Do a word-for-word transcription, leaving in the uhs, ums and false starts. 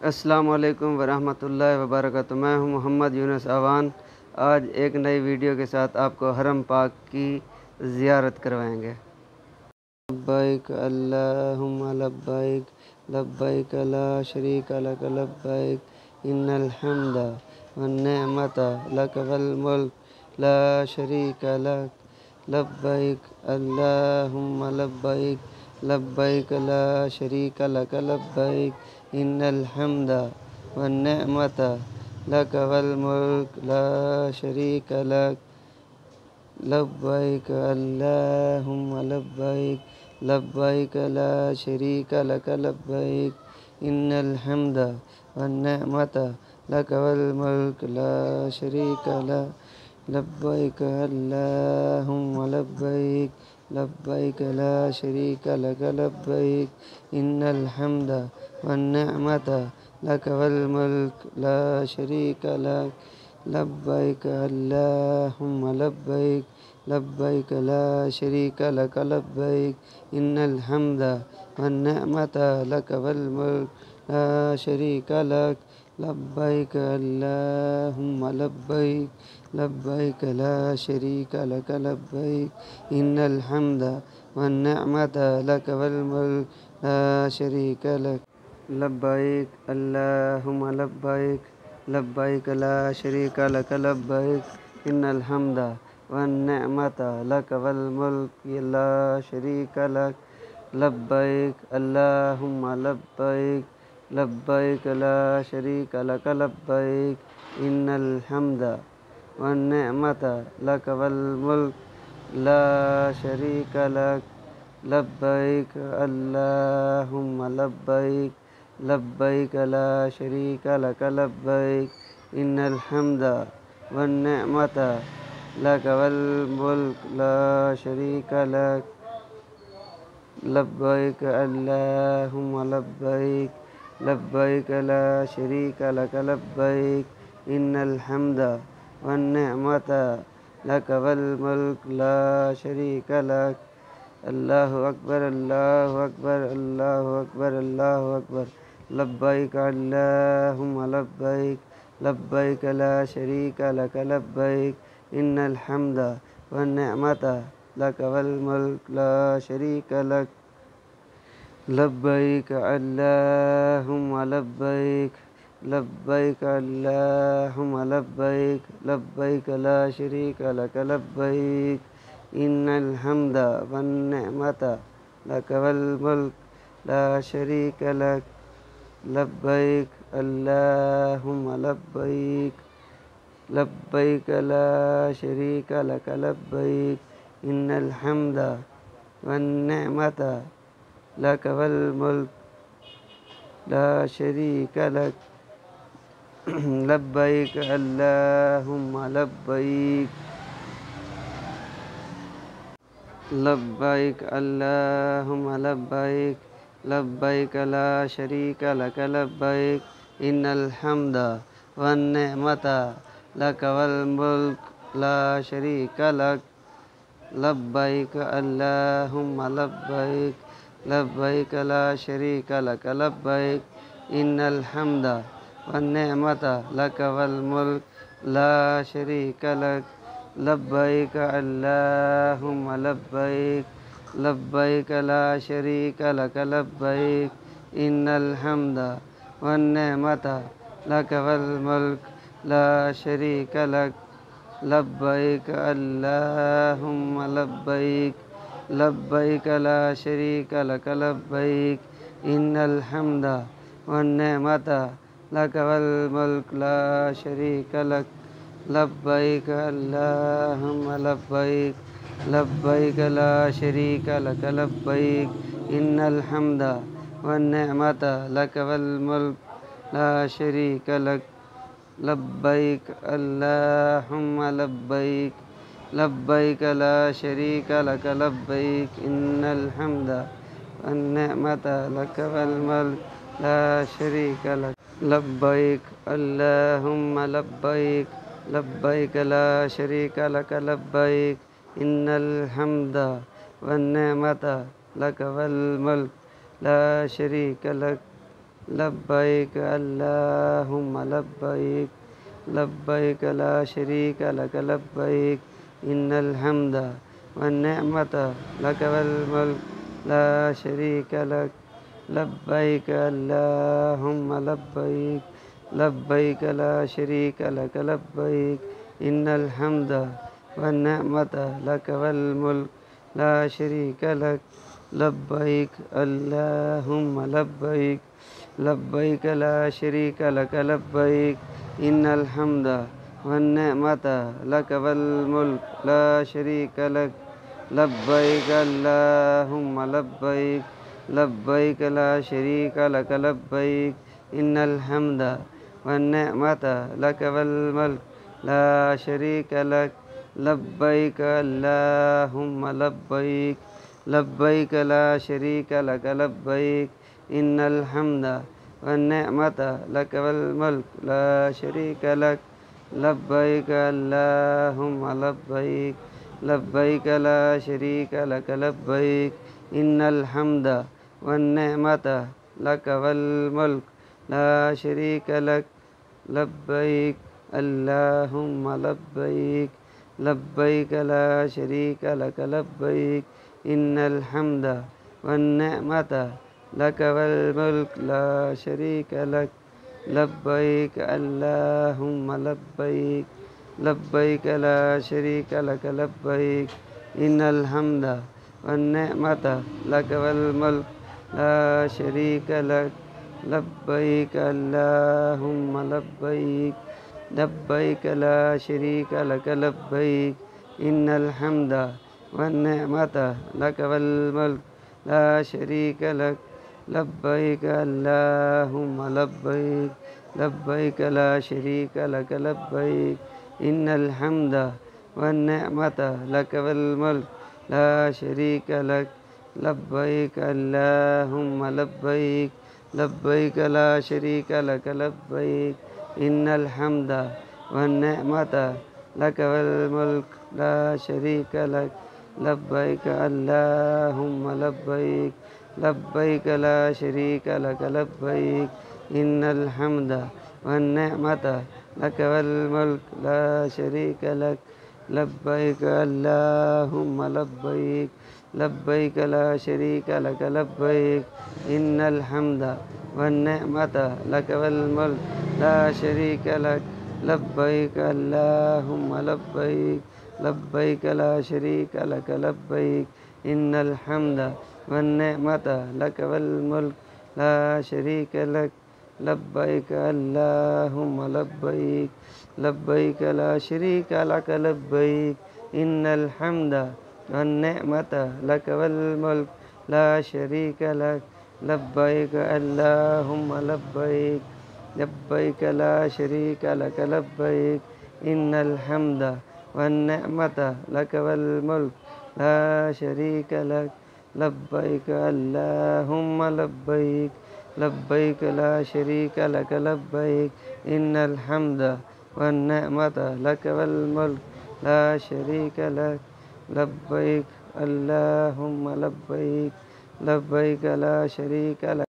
अस्सलाम वालेकुम वरहमतुल्लाहि वबरकातुहू। मैं हूं मोहम्मद यूनुस अवान। आज एक नई वीडियो के साथ आपको हरम पाक की ज़ियारत करवाएंगे। लब्बैक अल्लाहुम्मा लब्बैक लब्बैक ला शरीका लक लब्बैक इन्नल हम्दा वन निअमता लक वल मुल्क ला शरीका लक लब्बैक अल्लाहुम्मा लब्बैक लब्बैक ला शरीका लक लब्बैक इन्नल हम्दा वन निअमता लक वल मुल्क ला शरीका लक लब्बैक अल्लाहुम्मा लब्बैक लब्बैक ला शरीका लक लब्बैक इन्नल हम्दा वन निअमता लक वल मुल्क ला शरीका लक लब्बैक अल्लाहुम्मा लब्बैक लब्बैक ला शरीका लक लब्बैक इन्नल हम्दा वन निअमता लक वल मुल्क ला शरीका लक लब्बैक अल्लाहुम्मा लब्बैक लब्बैक ला शरीका लक लब्बैक इन्नल हम्दा वन निअमता लक वल मुल्क ला शरीका लक लब्बैक अल्लाहुम्मा लब्बैक लब्बैक ला शरीका लक लब्बैक इन्नल हम्दा वन निअमता लक वल मुल्क ला शरीका लक लब्बैक अल्लाहुम्मा लब्बैक लब्बैक ला शरीका लक लब्बैक इन्नल हम्दा वन निअमता लक वल मुल्क ला शरीका लक लब्बैक अल्लाहुम्मा लब्बैक लब्बैक ला शरीका लक लब्बैक इन्नल हम्दा वन निअमता लक वल मुल्क ला शरीका लक लब्बैक अल्लाहुम्मा लब्बैक लब्बैक ला शरीका लक लब्बैक इन्नल हम्दा वन निअमता लक वल मुल्क ला शरीका लक लब्बैक अल्लाहुम्मा लब्बैक लब्बैक ला शरीका लक लब्बैक इन्नल हम्दा वन निअमता लक वल मुल्क ला शरीका लक अल्लाहु अकबर अल्लाहु अकबर अल्लाहु अकबर अल्लाहु अकबर लब्बैक अल्लाहुम्मा लब्बैक लब्बैक ला शरीका लक लब्बैक इन्नल हम्दा वन निअमता लक वल मुल्क ला शरीका लक लब्बैक अल्लाहुम्मा लब्बैक लब्बैक अल्लाहुम्मा लब्बैक लब्बैक ला शरीका लक लब्बैक इन्नल हम्दा वन निअमता लक वल मुल्क ला शरीका लक लब्बैक अल्लाहुम्मा लब्बैक लब्बैक ला शरीका लक लब्बैक इन्नल हम्दा वन निअमता लक वल मुल्क ला शरीका लक लब्बैक अल्लाहुम्मा लब्बैक लब्बैक अल्लाहुम्मा लब्बैक लब्बैक ला शरीका लक लब्बैक इन्नल हम्दा वन निअमता लक वल मुल्क ला शरीका लक लब्बैक अल्लाहुम्मा लब्बैक लब्बैक ला शरीका लक लब्बैक इन्नल हम्दा वन निअमता लक वल मुल्क ला शरीका लक लब्बैक अल्लाहुम्मा लब्बैक लब्बैक ला शरीका लक लब्बैक इन्नल हम्दा वन निअमता लक वल मुल्क ला शरीका लक लब्बैक अल्लाहुम्मा लब्बैक लब्बैक ला शरीका लक लब्बैक इन्नल हम्दा वन निअमता लक वल मुल्क ला शरीका लक लब्बैक अल्लाहुम्मा लब्बैक लब्बैक ला शरीका लक लब्बैक इन्नल हम्दा वन निअमता लक वल मुल्क ला शरीका लक लब्बैक अल्लाहुम्मा लब्बैक लब्बैक ला शरीका लक लब्बैक इन्नल हम्दा वन निअमता लक वल मुल्क ला शरीका लक लब्बैक अल्लाहुम्मा लब्बैक लब्बैक ला शरीका लक लब्बैक इन्नल हम्दा वन निअमता लक वल मुल्क ला शरीका लक लब्बैक अल्लाहुम्मा लब्बैक लब्बैक ला शरीक लक लब्बैक इन्नल हम्दा वन निअमता लक वल मुल्क ला शरीक लक लब्बैक अल्लाहुम्मा लब्बैक लब्बैक ला शरीक लक लब्बैक इन्नल हम्दा वन निअमता लक वल मुल्क ला शरीक लक लब्बैक अल्लाहुम्मा लब्बैक लब्बैक ला शरीक लक लब्बैक इन्नल हम्दा वन निअमता लक वल मुल्क ला शरीक लक लब्बैक अल्लाहुम्मा लब्बैक लब्बैक ला शरीक लक लब्बैक इन्नल हम्दा वन निअमता लक वल मुल्क ला शरीक लक लब्बैक अल्लाहुम्मा लब्बैक लब्बैक ला शरीक लक लब्बैक इन्नल हम्दा वन निअमता लक वल मुल्क ला शरीक लक लब्बैक अल्लाहुम्मा लब्बैक लब्बैक ला शरीक लक लब्बैक इन्नल हम्दा वन निअमता लक वल मुल्क ला शरीक लक लब्बैक अल्लाहुम्मा लब्बैक लब्बैक ला शरीक लक लब्बैक इन्नल हम्दा वन निअमता लक वल मुल्क ला शरीक लक लब्बैक अल्लाहुम्मा लब्बैक लब्बैक ला शरीक लक लब्बैक इन्नल हम्दा वन निअमता लक वल मुल्क ला शरीक लक लब्बैक अल्लाहुम्मा लब्बैक लब्बैक ला शरीक लक लब्बैक इन्नल हम्दा वन निअमता लक वल मुल्क ला शरीक लक लब्बैक अल्लाहुम्मा लब्बैक लब्बैक ला शरीक लक लब्बैक इन्नल हम्दा वन निअमता लक वल मुल्क ला शरीक लक लब्बैक अल्लाहुम्मा लब्बैक लब्बैक ला शरीक लक लब्बैक इन्नल हम्दा वन निअमता लक वल मुल्क ला शरीक लक लब्बैक अल्लाहुम्मा लब्बैक लब्बैक ला शरीक लक लब्बैक इन्नल हम्दा वन निअमता लक वल मुल्क ला शरीक लक लब्बैक अल्लाहुम्मा लब्बैक लब्बैक ला शरीक लक लब्बैक इन्नल हम्दा वन निअमता लक वल मुल्क ला शरीक लक लब्बैक अल्लाहुम्मा लब्बैक लब्बैक ला शरीक लक लब्बैक इन्नल हम्दा वन निअमता लक वल मुल्क ला शरीक लक लब्बैक अल्लाहुम्मा लब्बैक लब्बैक ला शरीक लक लब्बैक इन्नल हम्दा वन निअमता लक वल मुल्क ला शरीक लक लब्बैक अल्लाहुम्मा लब्बैक लब्बैक ला शरीक लक लब्बैक इन्नल हम्दा वन निअमता लक वल मुल्क ला शरीक लक लब्बैक अल्लाहुम्मा लब्बैक लब्बैक ला शरीक लक लब्बैक इन्नल हम्दा वन निअमता लक वल मुल्क ला शरीक लक लब्बैक अल्लाहुम्मा लब्बैक लब्बैक ला शरीक लक